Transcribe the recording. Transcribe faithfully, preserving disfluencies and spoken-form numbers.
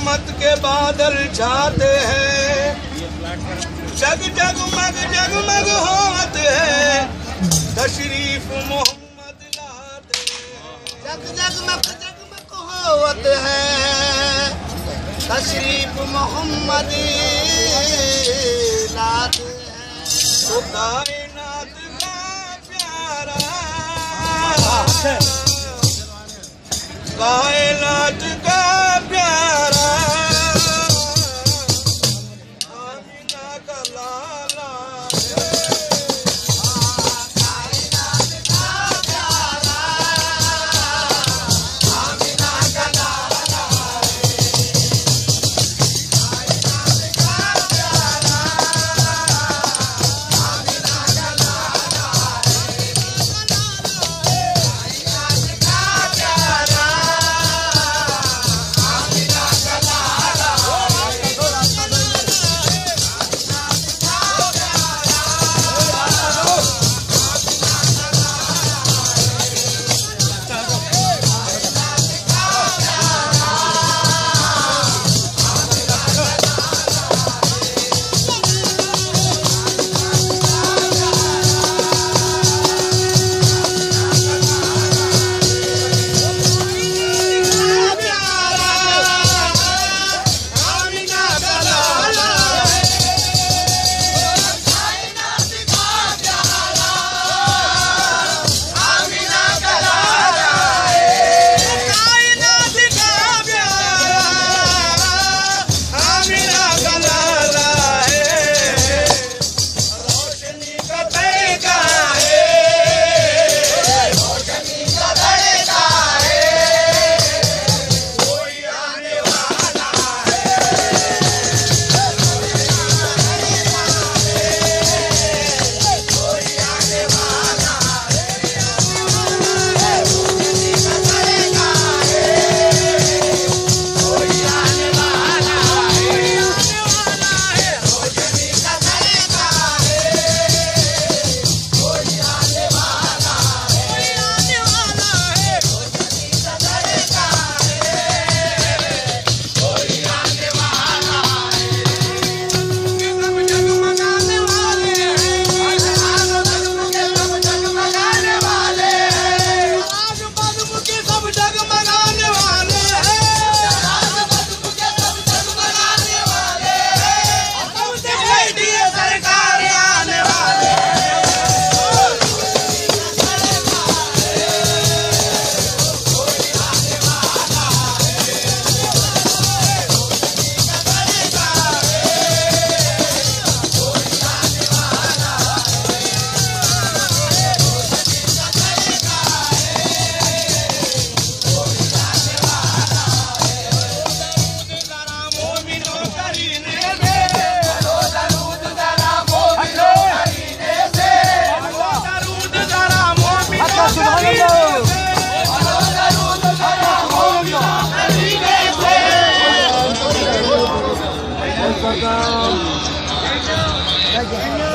रहमत के बादल छाते हैं, जग जगमग जगमग होते हैं, तशरीफ मोहम्मद लाते हैं। जग जगमग जगमग होते हैं, तशरीफ मोहम्मद लाते हैं। तो कायनात का प्यारा, कायनात का प्यारा, आमिना का लाला, कायनात का प्यारा, आमिना का लाला, कायनात का प्यारा, आमिना का लाला, कायनात का प्यारा, आमिना का लाला। Thank you.